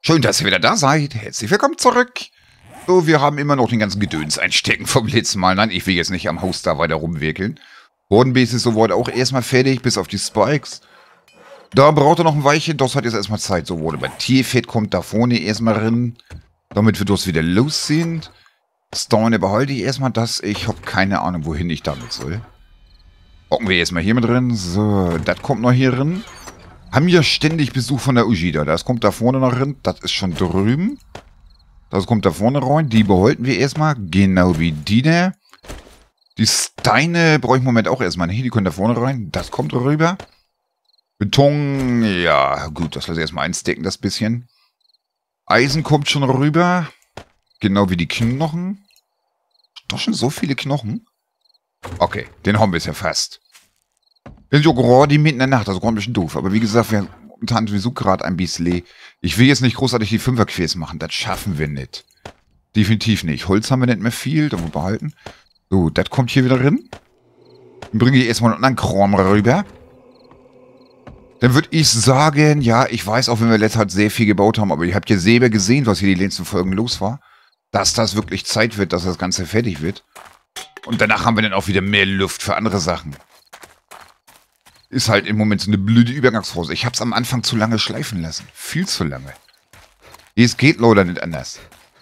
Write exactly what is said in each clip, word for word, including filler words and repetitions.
Schön, dass ihr wieder da seid. Herzlich willkommen zurück. So, wir haben immer noch den ganzen Gedöns einstecken vom letzten Mal. Nein, ich will jetzt nicht am Haus da weiter rumwickeln. Bodenbase ist soweit auch erstmal fertig, bis auf die Spikes. Da braucht er noch ein Weilchen, das hat jetzt erstmal Zeit. So, wurde bei Tierfett kommt da vorne erstmal rein, damit wir das wieder los sind. Stone behalte ich erstmal das. Ich habe keine Ahnung, wohin ich damit soll. Hocken wir erstmal hier mit drin. So, das kommt noch hier drin. Haben ja ständig Besuch von der Ujida. Das kommt da vorne noch rein. Das ist schon drüben. Das kommt da vorne rein. Die behalten wir erstmal. Genau wie die da. Die Steine brauche ich im Moment auch erstmal nicht. Die können da vorne rein. Das kommt rüber. Beton. Ja, gut. Das lasse ich erstmal einstecken, das bisschen. Eisen kommt schon rüber. Genau wie die Knochen. Doch schon so viele Knochen. Okay, den haben wir es ja fast. Wir sind ja gerade mitten in der Nacht, also gerade ein bisschen doof. Aber wie gesagt, wir haben momentan sowieso gerade ein bisschen. Ich will jetzt nicht großartig die Fünferquers machen, das schaffen wir nicht. Definitiv nicht. Holz haben wir nicht mehr viel, da wollen wir behalten. So, das kommt hier wieder rein. Dann bringe ich erstmal einen anderen Kram rüber. Dann würde ich sagen, ja, ich weiß auch, wenn wir letztes Mal sehr viel gebaut haben, aber ihr habt ja selber gesehen, was hier die letzten Folgen los war. Dass das wirklich Zeit wird, dass das Ganze fertig wird. Und danach haben wir dann auch wieder mehr Luft für andere Sachen. Ist halt im Moment so eine blöde Übergangsphase. Ich habe es am Anfang zu lange schleifen lassen. Viel zu lange. Es geht leider nicht anders.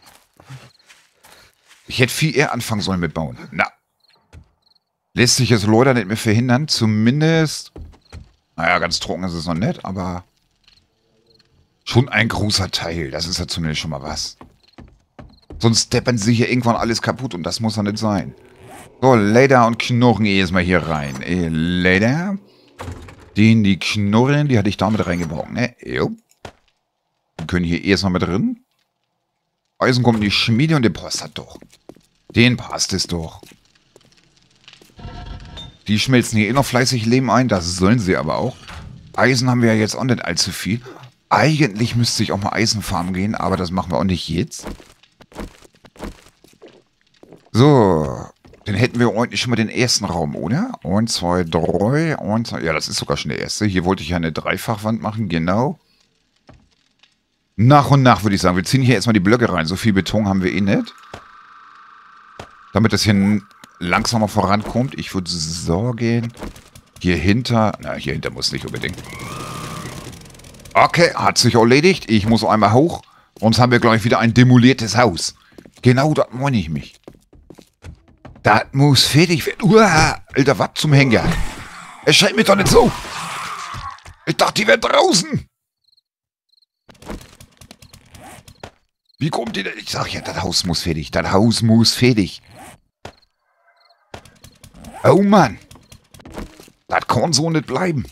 Ich hätte viel eher anfangen sollen mit bauen. Na. Lässt sich jetzt leider nicht mehr verhindern. Zumindest. Naja, ganz trocken ist es noch nicht, aber. Schon ein großer Teil. Das ist ja zumindest schon mal was. Sonst deppern sie hier irgendwann alles kaputt und das muss ja nicht sein. So, Leder und Knochen erstmal hier rein. Äh, Leder. Den, die Knurren, die hatte ich damit reingebaut, ne? Jo. Die können hier erstmal mit drin. Eisen kommt in die Schmiede und den passt das doch. Den passt es doch. Die schmelzen hier eh noch fleißig Lehm ein, das sollen sie aber auch. Eisen haben wir ja jetzt auch nicht allzu viel. Eigentlich müsste ich auch mal Eisenfarmen gehen, aber das machen wir auch nicht jetzt. So. Dann hätten wir ordentlich schon mal den ersten Raum, oder? eins, zwei, drei, eins, zwei. Ja, das ist sogar schon der erste. Hier wollte ich ja eine Dreifachwand machen, genau. Nach und nach würde ich sagen. Wir ziehen hier erstmal die Blöcke rein. So viel Beton haben wir eh nicht. Damit das hier langsamer vorankommt. Ich würde sagen, hier hinter... Na, hier hinter muss nicht unbedingt. Okay, hat sich erledigt. Ich muss einmal hoch. Sonst haben wir gleich wieder ein demoliertes Haus. Genau, das meine ich mich. Das muss fertig werden. Uah, Alter, was zum Henker? Es scheint mir doch nicht so. Ich dachte, die wären draußen. Wie kommt die denn? Ich sag ja, das Haus muss fertig. Das Haus muss fertig. Oh Mann. Das kann so nicht bleiben.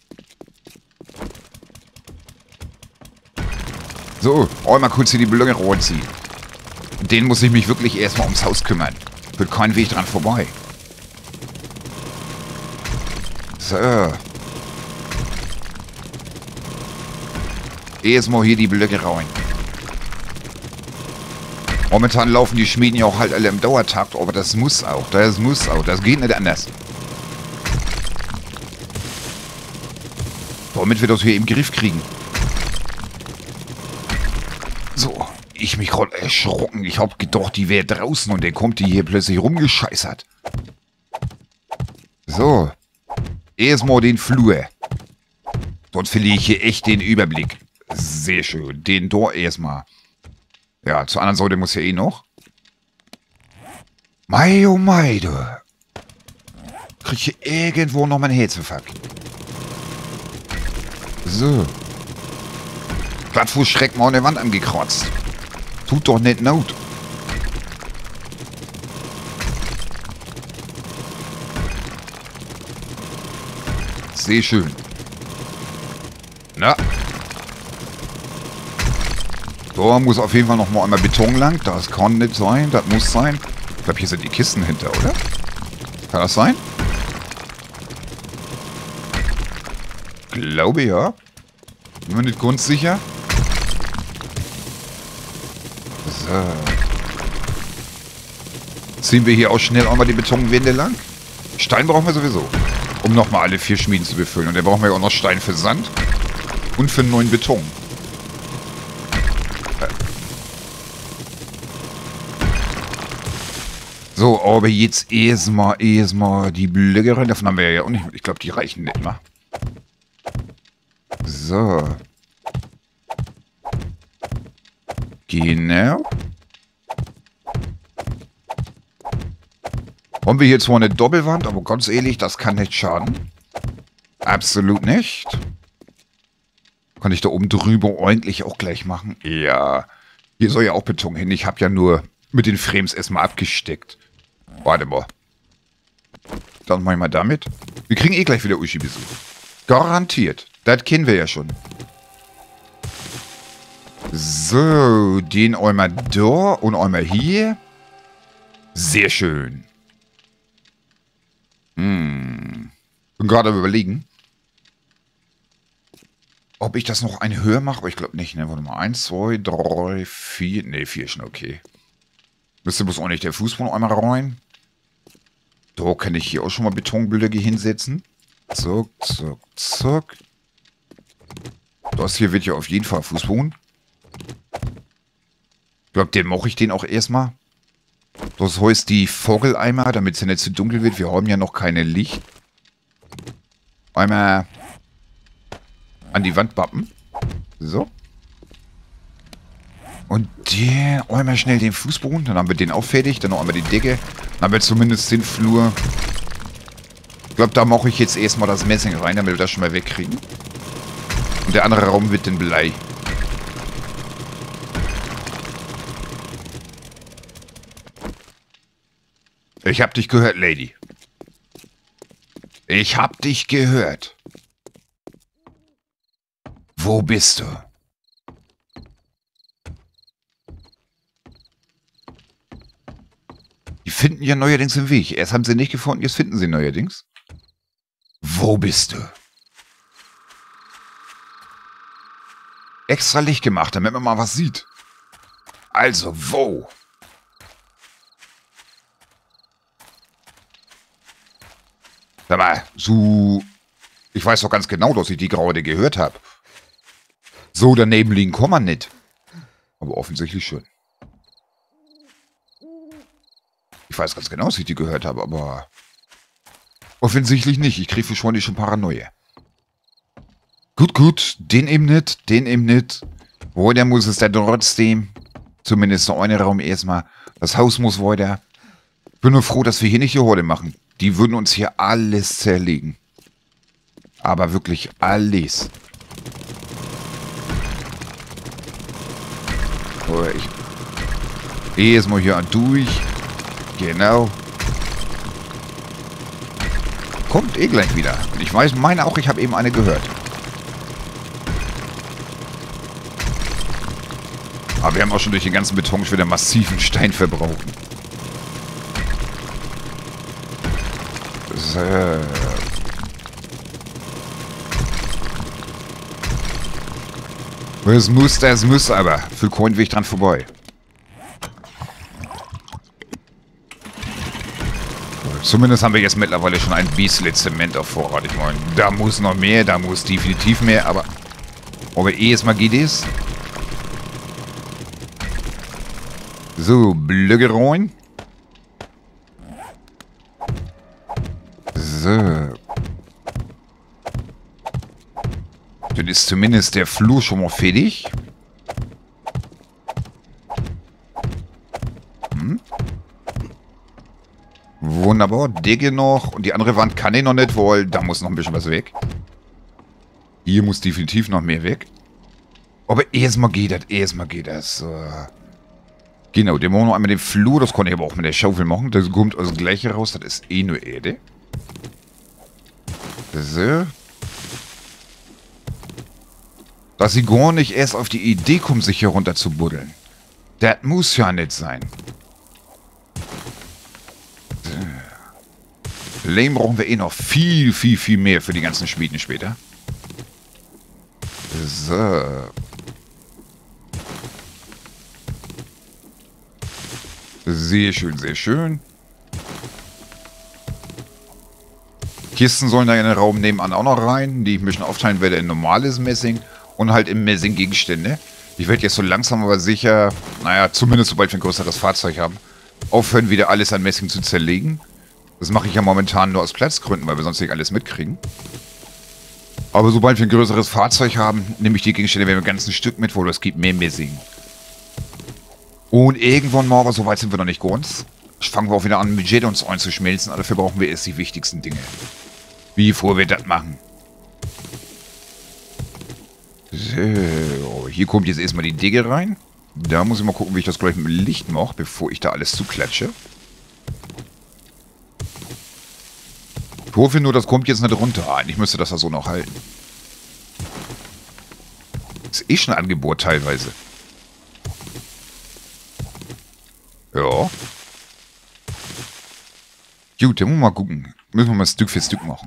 So, einmal kurz hier die Blöcke reinziehen. Den muss ich mich wirklich erstmal ums Haus kümmern. Wird kein Weg dran vorbei. So. Erstmal hier die Blöcke rein. Momentan laufen die Schmieden ja auch halt alle im Dauertakt, aber das muss auch. Das muss auch. Das geht nicht anders. Damit wir das hier im Griff kriegen. So. Ich mich gerade erschrocken. Ich hab gedacht, die wäre draußen und dann kommt die hier plötzlich rumgescheißert. So. Erstmal den Flur. Sonst verliere ich hier echt den Überblick. Sehr schön. Den Tor erstmal. Ja, zur anderen Seite muss ja eh noch. Mei, oh mei, du. Krieg ich hier irgendwo noch mein Herzinfarkt. So. Plattfuß schreckt mal an der Wand angekratzt. Tut doch nicht Not. Sehr schön. Na. Da muss auf jeden Fall noch mal einmal Beton lang. Das kann nicht sein. Das muss sein. Ich glaube, hier sind die Kisten hinter, oder? Kann das sein? Glaube ja. Bin mir nicht ganz sicher. So. Ziehen wir hier auch schnell einmal die Betonwände lang. Stein brauchen wir sowieso, um nochmal alle vier Schmieden zu befüllen. Und dann brauchen wir auch noch Stein für Sand und für neuen Beton. So, aber jetzt erstmal, erstmal die Blöcke. Davon haben wir ja auch nicht. Ich glaube, die reichen nicht mal. So. Genau. Haben wir hier zwar eine Doppelwand, aber ganz ehrlich, das kann nicht schaden. Absolut nicht. Kann ich da oben drüber ordentlich auch gleich machen? Ja. Hier soll ja auch Beton hin. Ich habe ja nur mit den Frames erstmal abgesteckt. Warte mal. Dann mach ich mal damit. Wir kriegen eh gleich wieder Uschi-Besuch. Garantiert. Das kennen wir ja schon. So, den einmal da und einmal hier. Sehr schön. Hm. Bin gerade am Überlegen, ob ich das noch eine höher mache, aber ich glaube nicht, ne? Warte mal. Eins, zwei, drei, vier. Ne, vier ist schon okay. Müsste bloß auch nicht der Fußboden einmal rein. Da kann ich hier auch schon mal Betonblöcke hinsetzen. Zack, zack, zack. Das hier wird ja auf jeden Fall Fußboden. Ich glaube, den mache ich den auch erstmal. Das heißt die Vogeleimer, damit es ja nicht zu dunkel wird. Wir haben ja noch keine Licht. Einmal an die Wand bappen. So. Und der einmal schnell den Fußboden. Dann haben wir den auch fertig. Dann noch einmal die Decke. Dann haben wir zumindest den Flur. Ich glaube, da mache ich jetzt erstmal das Messing rein, damit wir das schon mal wegkriegen. Und der andere Raum wird den Blei. Ich hab dich gehört, Lady. Ich hab dich gehört. Wo bist du? Die finden ja neuerdings den Weg. Erst haben sie nicht gefunden, jetzt finden sie neuerdings. Wo bist du? Extra Licht gemacht, damit man mal was sieht. Also, wo? Sag mal, so... Ich weiß doch ganz genau, dass ich die gerade gehört habe. So daneben liegen kann man nicht. Aber offensichtlich schon. Ich weiß ganz genau, dass ich die gehört habe, aber... Offensichtlich nicht. Ich kriege schon schon Paranoia. Gut, gut. Den eben nicht. Den eben nicht. Wo, der muss es da trotzdem. Zumindest der eine Raum erstmal. Das Haus muss weiter. Ich bin nur froh, dass wir hier nicht die Horde machen. Die würden uns hier alles zerlegen. Aber wirklich alles. So, ich... Erstmal hier durch. Genau. Kommt eh gleich wieder. Ich weiß, meine auch, ich habe eben eine gehört. Aber wir haben auch schon durch den ganzen Beton schon wieder massiven Stein verbraucht. So. Es muss, das muss aber. Für keinen Weg dran vorbei. Zumindest haben wir jetzt mittlerweile schon ein bisschen Zement auf Vorrat. Ich meine, da muss noch mehr, da muss definitiv mehr, aber... Aber erstmal geht es. So, Blöcke rein. So. Dann ist zumindest der Flur schon mal fertig. Hm. Wunderbar. Decke noch. Und die andere Wand kann ich noch nicht, weil da muss noch ein bisschen was weg. Hier muss definitiv noch mehr weg. Aber erstmal geht das. Erstmal geht das. So. Genau, den machen wir noch einmal den Flur. Das konnte ich aber auch mit der Schaufel machen. Das kommt aus dem Gleiche raus. Das ist eh nur Erde. So. Dass sie gar nicht erst auf die Idee kommen, sich hier runter zu buddeln. Das muss ja nicht sein. So. Lehm brauchen wir eh noch viel, viel, viel mehr für die ganzen Schmieden später. So. Sehr schön, sehr schön. Kisten sollen da in den Raum nebenan auch noch rein, die ich ein bisschen aufteilen werde in normales Messing und halt im Messing Gegenstände. Ich werde jetzt so langsam aber sicher, naja, zumindest sobald wir ein größeres Fahrzeug haben, aufhören, wieder alles an Messing zu zerlegen. Das mache ich ja momentan nur aus Platzgründen, weil wir sonst nicht alles mitkriegen. Aber sobald wir ein größeres Fahrzeug haben, nehme ich die Gegenstände mit dem ganzen Stück mit, wo es gibt mehr Messing. Und irgendwann mal, aber so weit sind wir noch nicht ganz, fangen wir auch wieder an, Budget uns einzuschmelzen. Aber dafür brauchen wir erst die wichtigsten Dinge. Wie bevor wir das machen. So, hier kommt jetzt erstmal die Digge rein. Da muss ich mal gucken, wie ich das gleich mit dem Licht mache, bevor ich da alles zuklatsche. Ich hoffe nur, das kommt jetzt nicht runter. Eigentlich müsste das da so noch halten. Ist eh schon angebohrt teilweise. Ja. Gut, dann müssen wir mal gucken. Müssen wir mal Stück für Stück machen.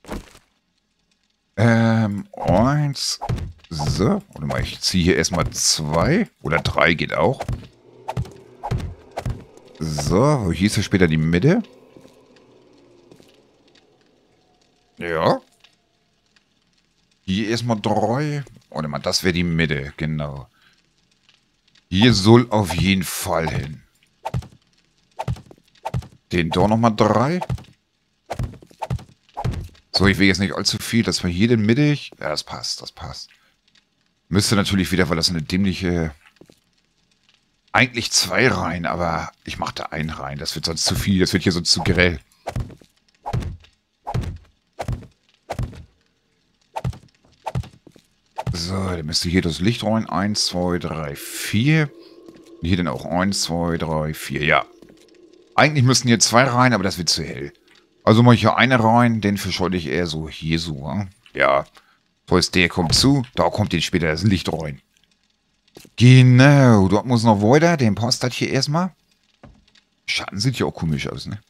Ähm, eins. So, warte mal, ich ziehe hier erstmal zwei. Oder drei geht auch. So, hier ist ja später die Mitte. Ja. Hier erstmal drei. Warte mal, das wäre die Mitte, genau. Hier soll auf jeden Fall hin. Den da nochmal drei. So, ich will jetzt nicht allzu viel, dass wir hier den mittig... Ja, das passt, das passt. Müsste natürlich wieder, weil das eine dämliche... Eigentlich zwei rein, aber ich mache da einen rein. Das wird sonst zu viel, das wird hier sonst zu grell. So, dann müsste hier das Licht rein. eins, zwei, drei, vier. Und hier dann auch eins, zwei, drei, vier. Ja. Eigentlich müssten hier zwei rein, aber das wird zu hell. Also mache ich hier eine rein, den verscheude ich eher so hier so. Hm? Ja. So ist der kommt zu, da kommt jetzt später das Licht rein. Genau, dort muss noch weiter, den passt das hier erstmal. Schatten sieht ja auch komisch aus, ne?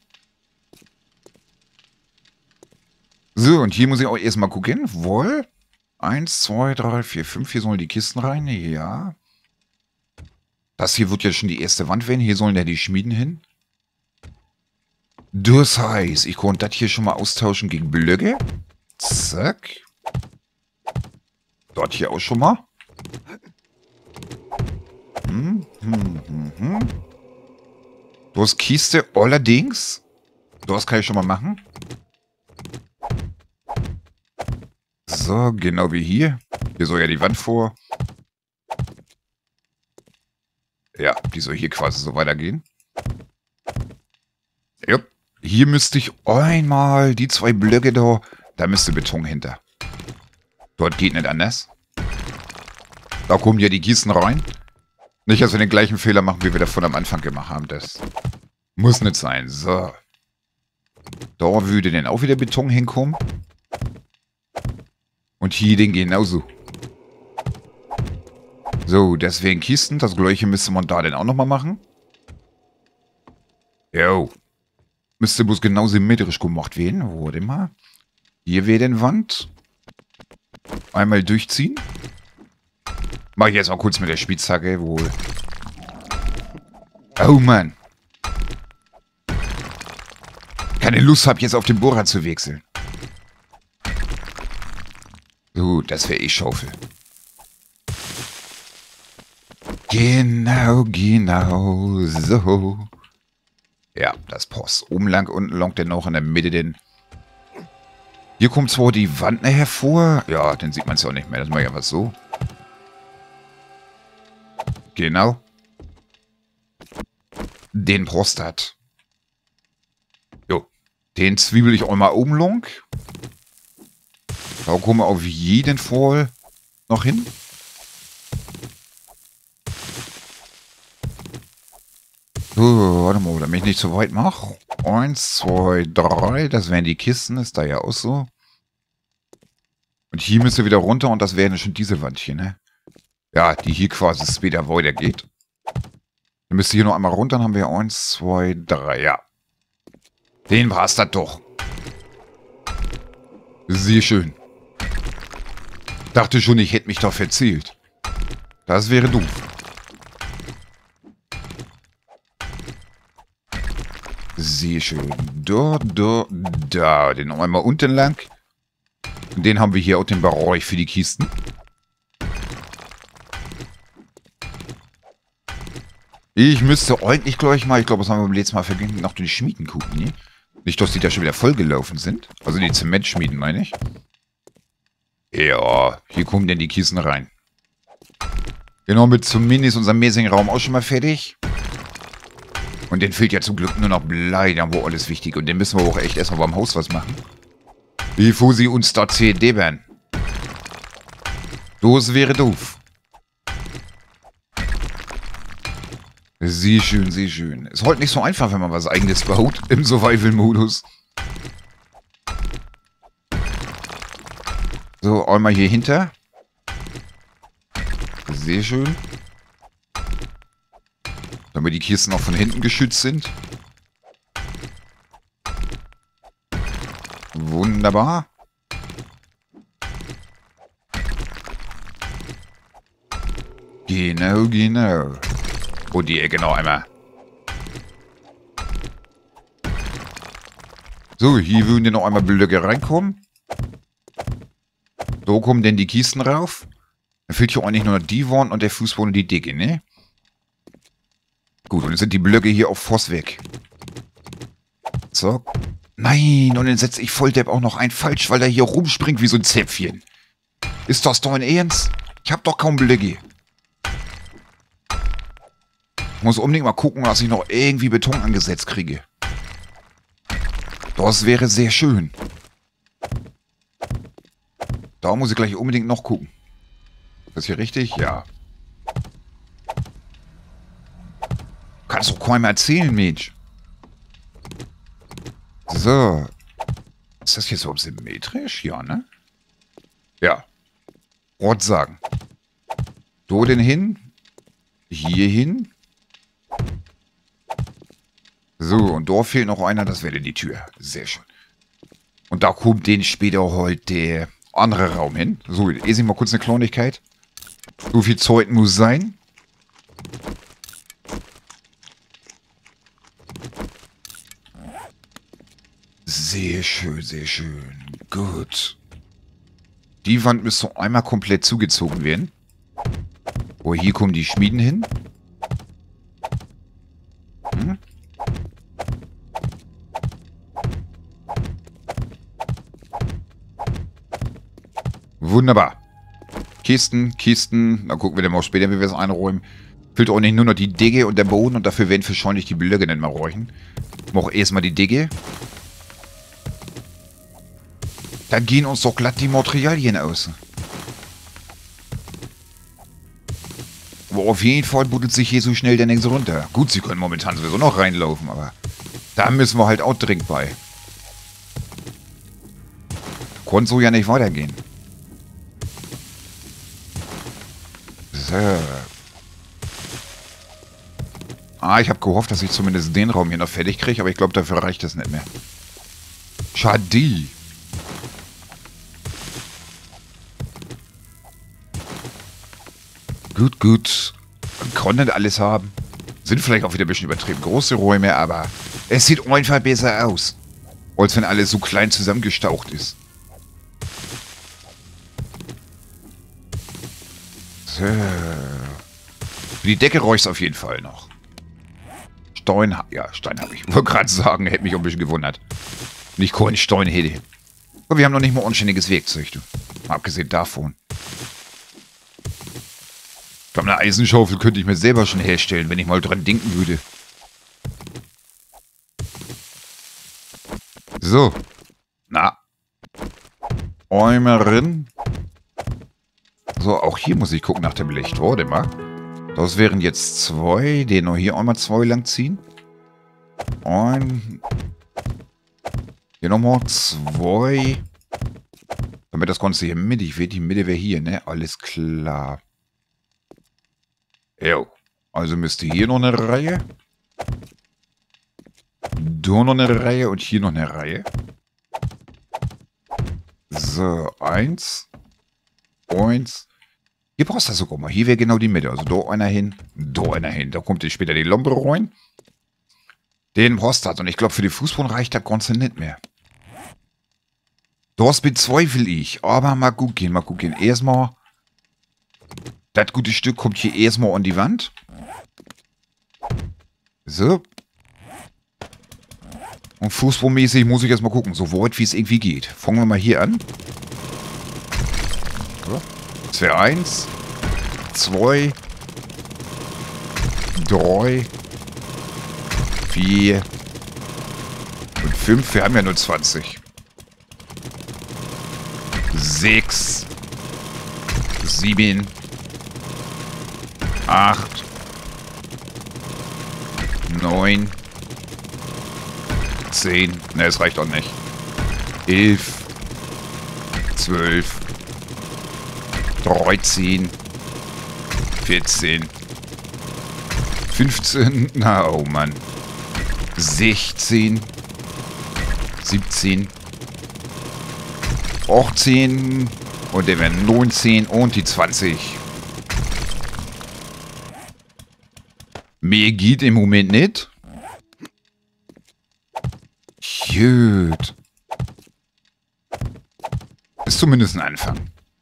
So, und hier muss ich auch erstmal gucken. Wohl. eins, zwei, drei, vier, fünf. Hier sollen die Kisten rein. Ja. Das hier wird ja schon die erste Wand werden. Hier sollen ja die Schmieden hin. Das heißt, ich konnte das hier schon mal austauschen gegen Blöcke. Zack. Dort hier auch schon mal. Hm, hm, hm, hm. Das Kiste allerdings. Das kann ich schon mal machen. So, genau wie hier. Hier soll ja die Wand vor. Ja, die soll hier quasi so weitergehen. Ja. Hier müsste ich einmal die zwei Blöcke da. Da müsste Beton hinter. Dort geht nicht anders. Da kommen ja die Kisten rein. Nicht, dass wir den gleichen Fehler machen, wie wir davon am Anfang gemacht haben. Das muss nicht sein. So. Da würde dann auch wieder Beton hinkommen. Und hier den genauso. So, deswegen Kisten. Das gleiche müsste man da dann auch nochmal machen. Jo. Müsste bloß genau symmetrisch gemacht werden. Warte mal. Hier wäre den Wand. Einmal durchziehen. Mach ich jetzt mal kurz mit der Spitzhacke. Wohl. Oh Mann. Keine Lust habe jetzt auf den Bohrer zu wechseln. So, das wäre eh Schaufel. Genau, genau. So. Ja, das passt. Oben lang, unten lang, dann noch in der Mitte den. Hier kommt zwar die Wand hervor. Ja, dann sieht man es ja auch nicht mehr. Das mache ich einfach so. Genau. Den Prostat. Jo. Den zwiebel ich auch mal oben lang. Da kommen wir auf jeden Fall noch hin. So, warte mal, damit ich nicht so weit mache. Eins, zwei, drei. Das wären die Kisten, ist da ja auch so. Und hier müsst ihr wieder runter und das wären schon diese Wand hier, ne? Ja, die hier quasi später weitergeht. Dann müsst ihr hier noch einmal runter, dann haben wir eins, zwei, drei, ja. Den passt das doch. Sehr schön. Dachte schon, ich hätte mich doch verzählt. Das wäre doof. Sehr schön. Da, da, da. Den noch einmal unten lang. Und den haben wir hier auch den Bereich für die Kisten. Ich müsste eigentlich gleich mal, ich glaube, das haben wir beim letzten Mal vergessen, noch die Schmieden gucken, ne? Nicht, dass die da schon wieder vollgelaufen sind. Also die Zementschmieden, meine ich. Ja, hier kommen denn die Kisten rein. Genau, mit zumindest unserem Messing-Raum auch schon mal fertig. Und den fehlt ja zum Glück nur noch Blei, dann wo alles wichtig. Und den müssen wir auch echt erstmal beim Haus was machen. Bevor sie uns da C D werden. Das wäre doof. Sehr schön, sehr schön. Ist heute nicht so einfach, wenn man was Eigenes baut im Survival-Modus. So, einmal hier hinter. Sehr schön. Damit die Kisten auch von hinten geschützt sind. Wunderbar. Genau, genau. Und die Ecke noch einmal. So, hier würden noch einmal Blöcke reinkommen. So kommen denn die Kisten rauf. Dann fehlt hier eigentlich nur noch die Wand und der Fußboden und die Dicke, ne? Gut, und jetzt sind die Blöcke hier auf Voss weg. So. Nein, und dann setze ich Volldepp auch noch ein falsch, weil er hier rumspringt wie so ein Zäpfchen. Ist das doch ein Ernst? Ich hab doch kaum Blöcke. Ich muss unbedingt mal gucken, dass ich noch irgendwie Beton angesetzt kriege. Das wäre sehr schön. Da muss ich gleich unbedingt noch gucken. Ist das hier richtig? Ja. Kannst doch kaum erzählen, Mensch. So. Ist das jetzt überhaupt symmetrisch? Ja, ne? Ja. Ort sagen. So denn hin. Hier hin. So, und da fehlt noch einer, das wäre die Tür. Sehr schön. Und da kommt den später heute der andere Raum hin. So, jetzt ich mal kurz eine Kleinigkeit. So viel Zeug muss sein. Sehr schön, sehr schön. Gut. Die Wand müsste einmal komplett zugezogen werden. Oh, hier kommen die Schmieden hin. Hm? Wunderbar. Kisten, Kisten. Dann gucken wir dann mal später, wie wir es einräumen. Fehlt auch nicht nur noch die Dicke und der Boden. Und dafür werden wahrscheinlich die Blöcke nicht mehr räuchen. Mach erstmal die Dicke. Da gehen uns doch glatt die Materialien aus. Aber auf jeden Fall buddelt sich hier so schnell der nächste runter. Gut, sie können momentan sowieso noch reinlaufen, aber da müssen wir halt auch dringend bei. Konnte so ja nicht weitergehen. So. Ah, ich habe gehofft, dass ich zumindest den Raum hier noch fertig kriege, aber ich glaube, dafür reicht das nicht mehr. Schade. Gut, gut. Man kann nicht alles haben. Sind vielleicht auch wieder ein bisschen übertrieben große Räume, aber es sieht einfach besser aus. Als wenn alles so klein zusammengestaucht ist. So. Für die Decke räuchst auf jeden Fall noch. Stein, ja, Stein habe ich. Ich wollte gerade sagen, hätte mich auch ein bisschen gewundert. Nicht kein Stein hätte. Aber wir haben noch nicht mal anständiges Werkzeug, du. Mal abgesehen davon. Ich glaube, eine Eisenschaufel könnte ich mir selber schon herstellen, wenn ich mal dran denken würde. So. Na. Einmal rein. So, auch hier muss ich gucken nach dem Licht. Warte mal. Das wären jetzt zwei. Den noch hier einmal zwei lang ziehen. Ein. Hier nochmal zwei. Damit das Ganze hier mittig wird. Die Mitte wäre hier, ne? Alles klar. Jo. Also müsste hier noch eine Reihe. Da noch eine Reihe und hier noch eine Reihe. So, eins. Eins. Hier brauchst du sogar mal. Hier wäre genau die Mitte. Also da einer hin, da einer hin. Da kommt jetzt später die Lombe rein. Den brauchst du. Und ich glaube, für die Fußboden reicht das Ganze nicht mehr. Das bezweifle ich. Aber mal gucken, mal gucken. Erstmal. Das gute Stück kommt hier erstmal an die Wand. So. Und fußballmäßig muss ich erstmal gucken, so weit wie es irgendwie geht. Fangen wir mal hier an. So. Das wäre eins, zwei, drei, vier und fünf. Wir haben ja nur zwanzig. sechs, sieben, acht, neun, zehn. Ne, es reicht auch nicht. elf, zwölf, dreizehn, vierzehn, fünfzehn. Na, oh Mann. sechzehn, siebzehn, achtzehn und der wäre neunzehn und die zwanzig. Mehr geht im Moment nicht. Gut. Ist zumindest ein Anfang.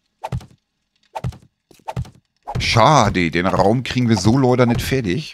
Schade, den Raum kriegen wir so leider nicht fertig.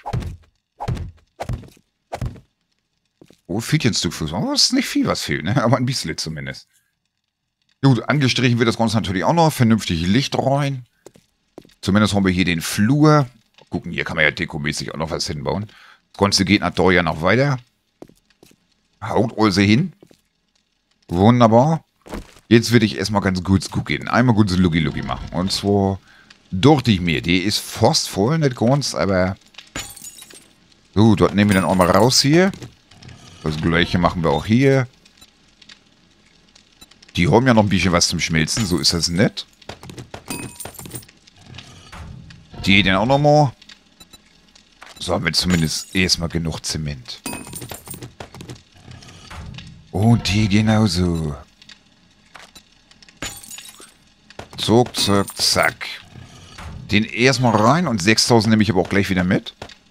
Oh, fehlt jetzt ein Stück Fuß. Oh, ist nicht viel, was fehlt, ne? Aber ein bisschen zumindest. Gut, angestrichen wird das Ganze natürlich auch noch. Vernünftig Licht rein. Zumindest haben wir hier den Flur. Gucken, hier kann man ja dekomäßig auch noch was hinbauen. Das Ganze geht nach da ja noch weiter. Haut also hin. Wunderbar. Jetzt würde ich erstmal ganz kurz gucken. Einmal kurz ein Luggi-Luggi machen. Und zwar dachte ich mir, die ist fast voll, nicht ganz, aber gut, dort nehmen wir dann auch mal raus hier. Das gleiche machen wir auch hier. Die haben ja noch ein bisschen was zum Schmelzen, so ist das nett. Die dann auch nochmal. So haben wir zumindest erstmal genug Zement. Und die genauso. Zack, zack, zack. Den erstmal rein und sechstausend nehme ich aber auch gleich wieder mit.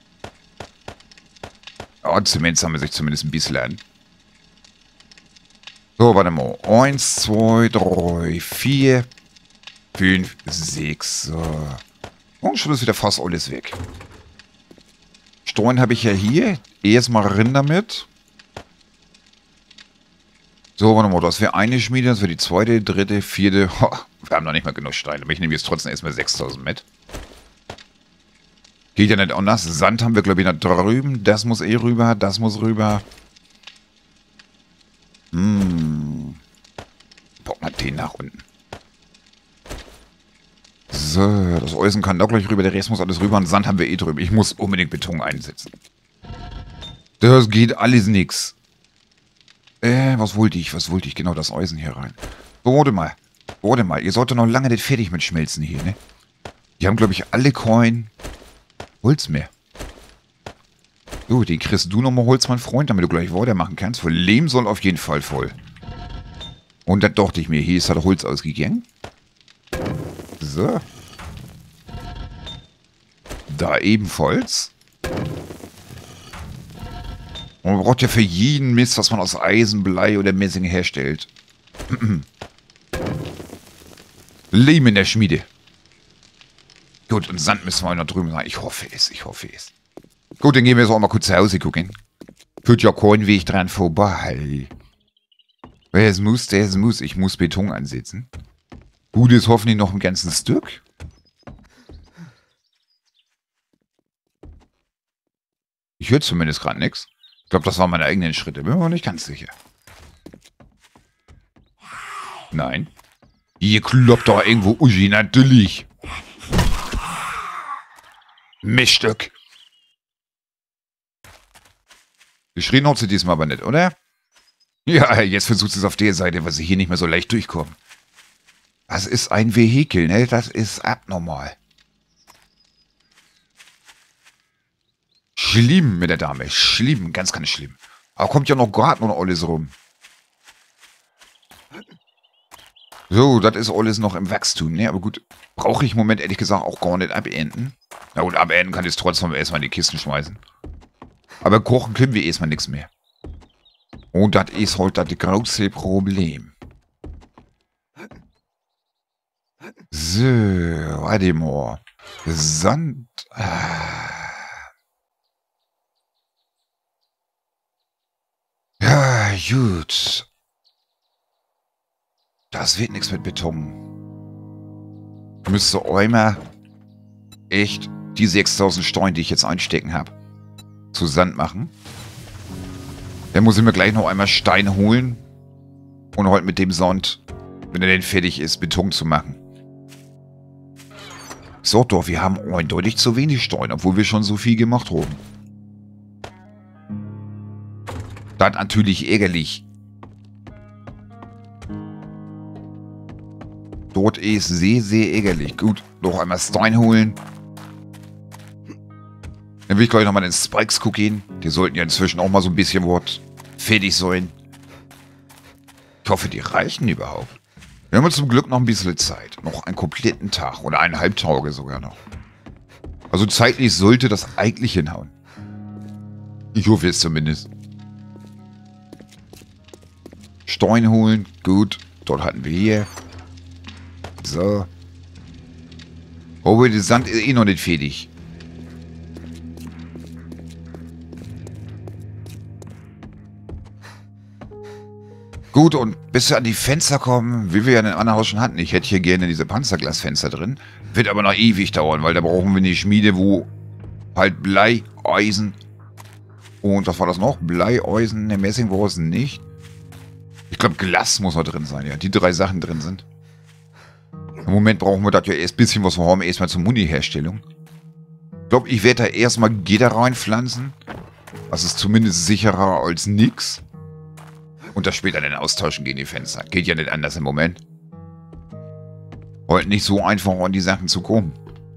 Ja, Zement sammeln sich zumindest ein bisschen an. So, warte mal. Eins, zwei, drei, vier, fünf, sechs. So. Und schon ist wieder fast alles weg. Steuern habe ich ja hier. Erstmal rein damit. So, warte mal. Das wäre eine Schmiede, das wäre die zweite, dritte, vierte. Ho, wir haben noch nicht mal genug Steine. Aber ich nehme jetzt trotzdem erstmal sechstausend mit. Geht ja nicht anders. Sand haben wir, glaube ich, da drüben. Das muss eh rüber. Das muss rüber. Hm. Packen wir den nach unten. So, das Eisen kann da gleich rüber. Der Rest muss alles rüber. Und Sand haben wir eh drüber. Ich muss unbedingt Beton einsetzen. Das geht alles nix. Äh, was wollte ich? Was wollte ich? Genau, das Eisen hier rein. Warte mal. Warte mal. Ihr solltet noch lange nicht fertig mit Schmelzen hier, ne? Die haben, glaube ich, alle Coin Holz mehr. So, den kriegst du nochmal Holz, mein Freund, damit du gleich weitermachen kannst. Für Lehm soll auf jeden Fall voll. Und da dachte ich mir, hier ist halt Holz ausgegangen. So. Da ebenfalls. Und man braucht ja für jeden Mist, was man aus Eisen, Blei oder Messing herstellt. Lehm in der Schmiede. Gut, und Sand müssen wir noch drüben sein. Ich hoffe es, ich hoffe es. Gut, dann gehen wir jetzt auch mal kurz zu Hause gucken. Führt ja kein Weg dran vorbei. Wer es muss, der es muss. Ich muss Beton ansetzen. Gut, ist hoffentlich noch ein ganzes Stück. Ich höre zumindest gerade nichts. Ich glaube, das waren meine eigenen Schritte. Bin mir aber nicht ganz sicher. Nein. Hier kloppt doch irgendwo Uschi, natürlich. Miststück. Geschrien hat sie diesmal aber nicht, oder? Ja, jetzt versucht sie es auf der Seite, weil sie hier nicht mehr so leicht durchkommen. Das ist ein Vehikel, ne? Das ist abnormal. Schlimm mit der Dame. Schlimm, ganz, ganz schlimm. Aber kommt ja noch Garten und alles rum. So, das ist alles noch im Wachstum, ne? Aber gut, brauche ich im Moment ehrlich gesagt auch gar nicht abernten. Na gut, abernten kann ich trotzdem erstmal in die Kisten schmeißen. Aber kochen können wir erstmal nichts mehr. Und das ist halt das große Problem. So, warte mal. Sand. Gut. Das wird nichts mit Beton. Müsste einmal echt die sechstausend Steine, die ich jetzt einstecken habe, zu Sand machen. Dann muss ich mir gleich noch einmal Stein holen und heute mit dem Sand, wenn er denn fertig ist, Beton zu machen. So doch, wir haben eindeutig zu wenig Stein, obwohl wir schon so viel gemacht haben. Das ist natürlich ärgerlich. Dort ist sehr, sehr ärgerlich. Gut, noch einmal Stein holen. Dann will ich gleich nochmal in den Spikes gucken. Die sollten ja inzwischen auch mal so ein bisschen was fertig sein. Ich hoffe, die reichen überhaupt. Wir haben zum Glück noch ein bisschen Zeit. Noch einen kompletten Tag oder eineinhalb Tage sogar noch. Also zeitlich sollte das eigentlich hinhauen. Ich hoffe es zumindest. Stein holen. Gut. Dort hatten wir hier. So. Aber der Sand ist eh noch nicht fertig. Gut, und bis wir an die Fenster kommen, wie wir ja in dem anderen Haus schon hatten. Ich hätte hier gerne diese Panzerglasfenster drin. Wird aber noch ewig dauern, weil da brauchen wir eine Schmiede, wo halt Blei, Eisen und was war das noch? Blei, Eisen, ne, Messing war es nicht. Ich glaube, Glas muss noch drin sein, ja. Die drei Sachen drin sind. Im Moment brauchen wir das ja erst ein bisschen was wir haben, erstmal zur Muni-Herstellung. Ich glaube, ich werde da erstmal Gitter reinpflanzen. Das ist zumindest sicherer als nix. Und das später dann austauschen gegen die Fenster. Geht ja nicht anders im Moment. Heute nicht so einfach an die Sachen zu kommen.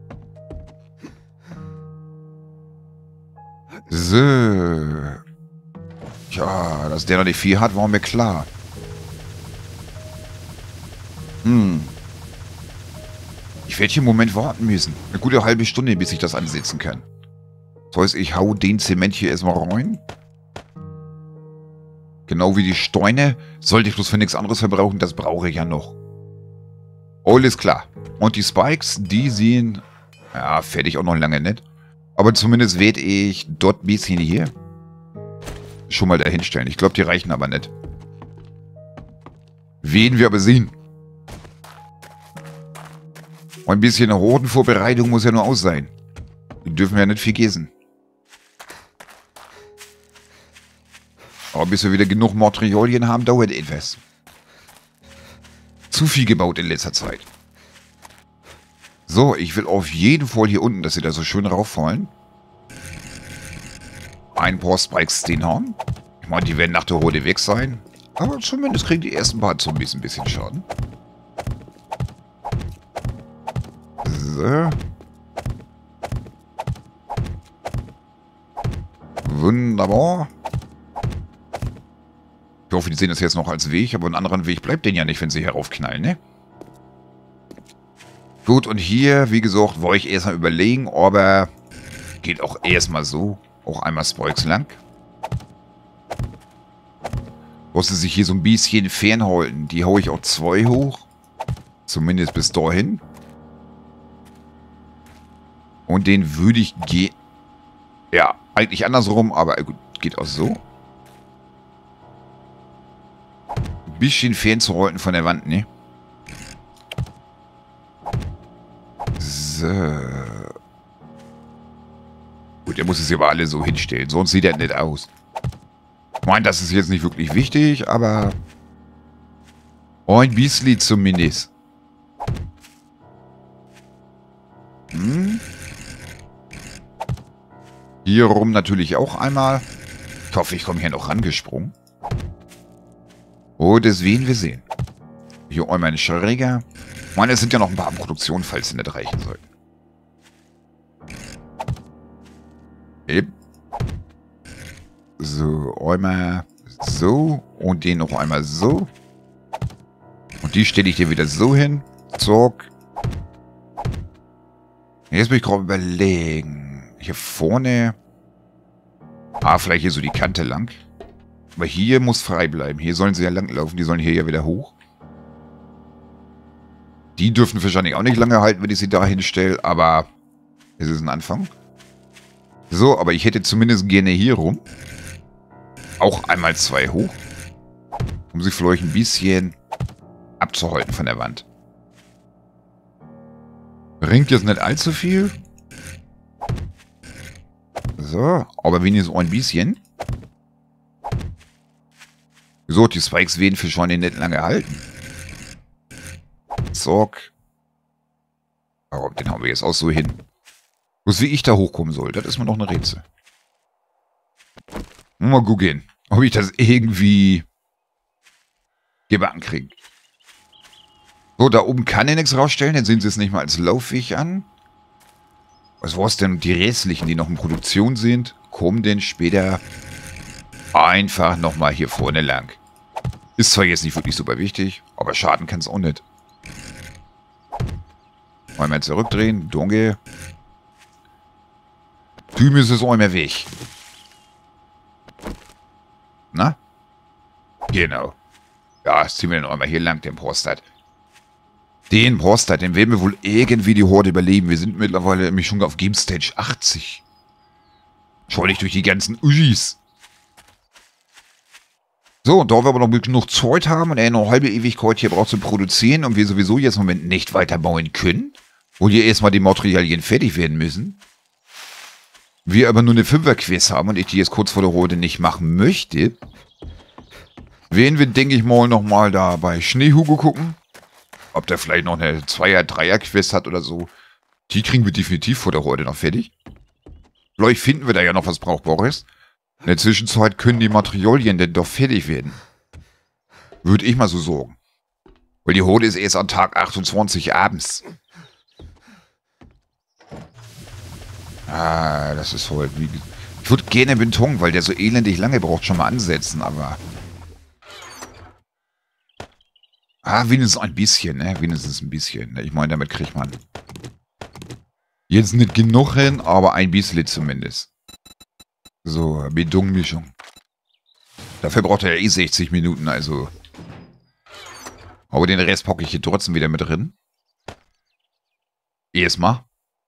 So. Ja, dass der noch nicht viel hat, war mir klar. Hm. Ich werde hier im Moment warten müssen. Eine gute halbe Stunde, bis ich das ansetzen kann. Das heißt, ich hau den Zement hier erstmal rein. Genau wie die Steine. Sollte ich bloß für nichts anderes verbrauchen, das brauche ich ja noch. Alles klar. Und die Spikes, die sehen... Ja, fertig auch noch lange nicht. Aber zumindest werde ich dort ein bisschen hier schon mal dahin stellen. Ich glaube, die reichen aber nicht. Werden wir aber sehen. Und ein bisschen Hordenvorbereitung muss ja nur aus sein. Die dürfen wir ja nicht vergessen. Aber bis wir wieder genug Materialien haben, dauert etwas. Zu viel gebaut in letzter Zeit. So, ich will auf jeden Fall hier unten, dass sie da so schön rauffallen. Ein paar Spikes stehen haben. Ich meine, die werden nach der Horde weg sein. Aber zumindest kriegen die ersten paar Zombies ein bisschen Schaden. So. Wunderbar. Ich hoffe, die sehen das jetzt noch als Weg, aber einen anderen Weg bleibt denen ja nicht, wenn sie hier raufknallen, ne? Gut, und hier, wie gesagt, wollte ich erstmal überlegen, aber geht auch erstmal so. Auch einmal Spikes lang. Muss sie sich hier so ein bisschen fernhalten. Die haue ich auch zwei hoch. Zumindest bis dahin. Und den würde ich gehen. Ja, eigentlich andersrum, aber gut, geht auch so. Ein bisschen fernzuhalten von der Wand, ne? So. Gut, er muss es aber alle so hinstellen, sonst sieht er nicht aus. Ich meine, das ist jetzt nicht wirklich wichtig, aber... ein bisschen zumindest. Hm? Hier rum natürlich auch einmal. Ich hoffe, ich komme hier noch rangesprungen. Oh, das werden wir sehen. Hier einmal ein Schräger. Ich meine, es sind ja noch ein paar Produktionen, falls sie nicht reichen sollten. Eben. So, einmal so. Und den noch einmal so. Und die stelle ich dir wieder so hin. Zack. Jetzt bin ich gerade überlegen. Hier vorne. Ah, vielleicht hier so die Kante lang. Aber hier muss frei bleiben. Hier sollen sie ja langlaufen. Die sollen hier ja wieder hoch. Die dürfen wahrscheinlich auch nicht lange halten, wenn ich sie da hinstelle. Aber es ist ein Anfang. So, aber ich hätte zumindest gerne hier rum. Auch einmal zwei hoch. Um sie vielleicht ein bisschen abzuhalten von der Wand. Bringt jetzt nicht allzu viel. So, aber wenigstens ein bisschen. So, die Spikes werden für schon nicht lange halten. Zack. Warum, den haben wir jetzt auch so hin. Bloß wie ich da hochkommen soll, das ist mir noch ein Rätsel. Mal gucken, ob ich das irgendwie gebacken kriege. So, da oben kann er nichts rausstellen, dann sehen sie es nicht mal als Laufweg an. Was war es denn? Die restlichen, die noch in Produktion sind, kommen denn später einfach nochmal hier vorne lang. Ist zwar jetzt nicht wirklich super wichtig, aber schaden kann es auch nicht. Einmal zurückdrehen, Dunge. Tüm ist es einmal weg. Na? Genau. Ja, das ziehen wir dann einmal hier lang, den Prostat. Den Prostat, den werden wir wohl irgendwie die Horde überleben. Wir sind mittlerweile nämlich schon auf Game Stage achtzig. Schau dich durch die ganzen Uschis. So, und da wir aber noch genug Zeit haben und er noch eine halbe Ewigkeit hier braucht zum Produzieren und wir sowieso jetzt im Moment nicht weiterbauen können, wo hier erstmal die Materialien fertig werden müssen, wir aber nur eine Fünfer-Quiz haben und ich die jetzt kurz vor der Horde nicht machen möchte, werden wir, denke ich mal, nochmal da bei Schneehugo gucken. Ob der vielleicht noch eine Zweier-, Dreier-Quest hat oder so. Die kriegen wir definitiv vor der Horde noch fertig. Vielleicht finden wir da ja noch was Brauchbares. In der Zwischenzeit können die Materialien denn doch fertig werden. Würde ich mal so sagen. Weil die Horde ist erst an Tag achtundzwanzig abends. Ah, das ist halt wie... Ich würde gerne Beton, weil der so elendig lange braucht, schon mal ansetzen, aber... Ah, wenigstens ein bisschen, ne? Wenigstens ein bisschen. Ich meine, damit kriegt man jetzt nicht genug hin, aber ein bisschen zumindest. So, Betonmischung. Dafür braucht er ja eh sechzig Minuten, also. Aber den Rest packe ich hier trotzdem wieder mit drin. Erstmal.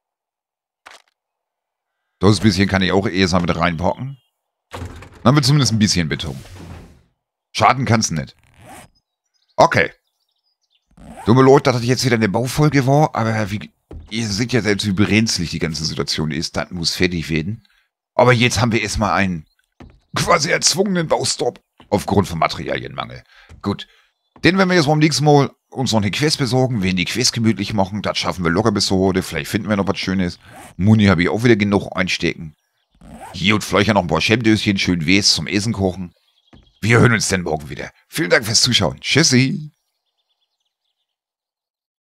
Das bisschen kann ich auch erstmal mit reinpacken. Dann haben wir zumindest ein bisschen Beton. Schaden kann es nicht. Okay. Dumme Leute, dass das jetzt wieder eine Baufolge war, aber wie, ihr seht ja selbst, wie brenzlig die ganze Situation ist. Das muss fertig werden. Aber jetzt haben wir erstmal einen quasi erzwungenen Baustopp aufgrund von Materialienmangel. Gut. Den werden wir jetzt beim nächsten Mal uns noch eine Quest besorgen, werden die Quest gemütlich machen. Das schaffen wir locker bis zur Horde. Vielleicht finden wir noch was Schönes. Muni habe ich auch wieder genug einstecken. Hier und vielleicht noch ein paar Schämdöschen, schön Wes zum Essen kochen. Wir hören uns dann morgen wieder. Vielen Dank fürs Zuschauen. Tschüssi.